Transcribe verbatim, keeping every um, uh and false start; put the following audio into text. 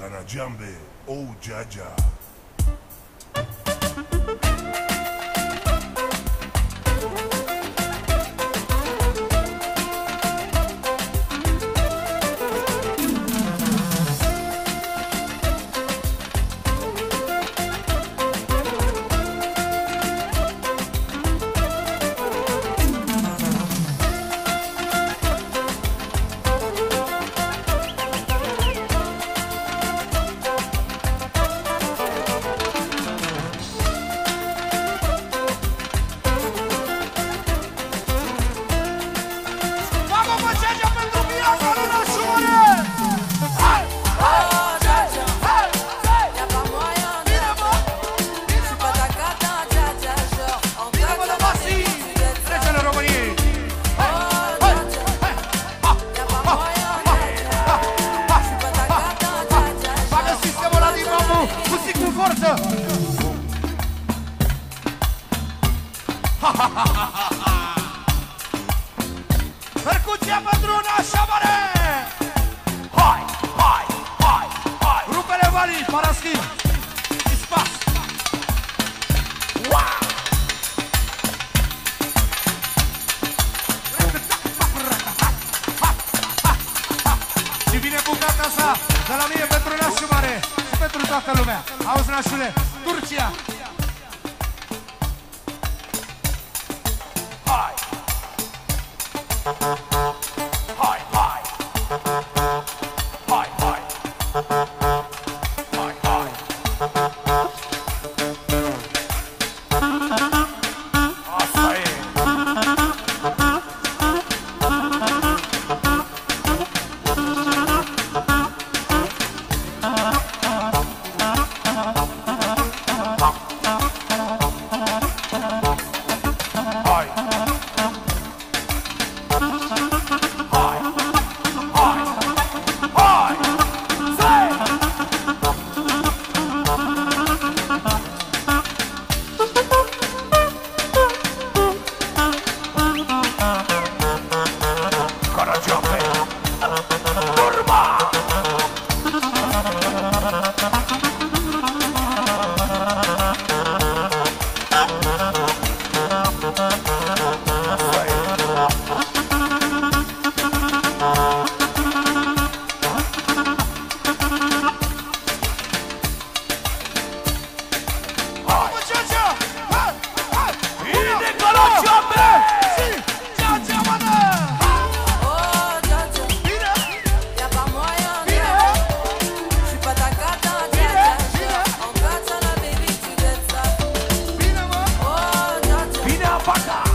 Kanajambe, oh Jaja. Percuția pentru nașa mare! Hai, hai, hai, hai! Rupele valii, paraschin! Ispas! Wow! Și vine bucata sa de la mine pentru nașul mare și pentru toată lumea. Auzi, nașule, Turcia! Hai! Hai, hai! Hai, hai! Hai, hai! Asta e! Paca!